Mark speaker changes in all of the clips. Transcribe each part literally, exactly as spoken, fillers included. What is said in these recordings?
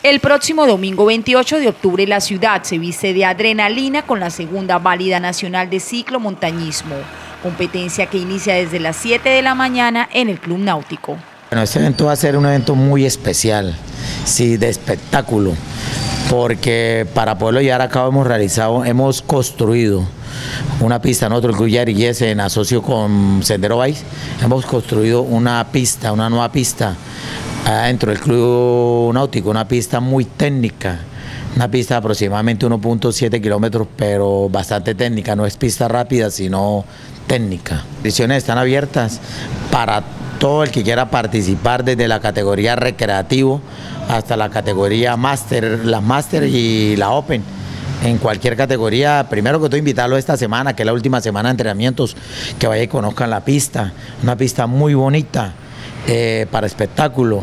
Speaker 1: El próximo domingo veintiocho de octubre la ciudad se viste de adrenalina con la segunda válida nacional de ciclomontañismo, competencia que inicia desde las siete de la mañana en el Club Náutico.
Speaker 2: Bueno, este evento va a ser un evento muy especial, sí, de espectáculo, porque para poderlo llevar a cabo hemos realizado, hemos construido una pista, nosotros el Club Yarigués en asocio con Sendero Bike, hemos construido una pista, una nueva pista dentro del Club Náutico, una pista muy técnica, una pista de aproximadamente uno punto siete kilómetros, pero bastante técnica, no es pista rápida, sino técnica. Las inscripciones están abiertas para todo el que quiera participar, desde la categoría recreativo hasta la categoría máster, la máster y la open. En cualquier categoría, primero que todo invitarlo esta semana, que es la última semana de entrenamientos, que vayan y conozcan la pista, una pista muy bonita eh, para espectáculo,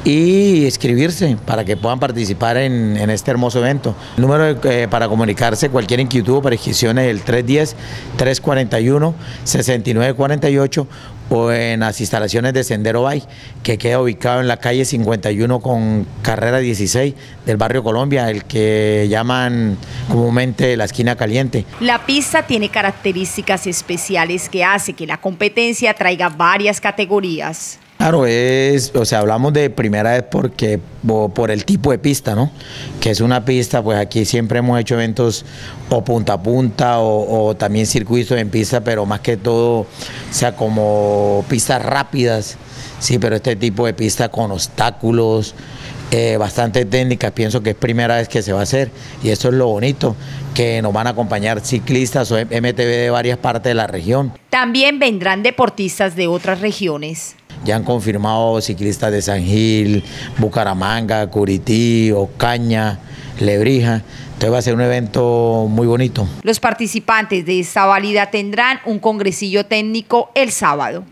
Speaker 2: y inscribirse para que puedan participar en, en este hermoso evento. El número eh, para comunicarse, cualquier inquietud o para inscripciones, el tres uno cero, tres cuatro uno, seis nueve cuatro ocho o en las instalaciones de Sendero Bike, que queda ubicado en la calle cincuenta y uno con carrera dieciséis del barrio Colombia, el que llaman comúnmente la esquina caliente.
Speaker 1: La pista tiene características especiales que hace que la competencia traiga varias categorías.
Speaker 2: Claro, es, o sea, hablamos de primera vez porque por el tipo de pista, ¿no? Que es una pista, pues aquí siempre hemos hecho eventos o punta a punta o, o también circuitos en pista, pero más que todo, o sea, como pistas rápidas, sí, pero este tipo de pista con obstáculos, eh, bastante técnicas, pienso que es primera vez que se va a hacer, y eso es lo bonito, que nos van a acompañar ciclistas o M T B de varias partes de la región.
Speaker 1: También vendrán deportistas de otras regiones.
Speaker 2: Ya han confirmado ciclistas de San Gil, Bucaramanga, Curití, Ocaña, Lebrija. Entonces va a ser un evento muy bonito.
Speaker 1: Los participantes de esta válida tendrán un congresillo técnico el sábado.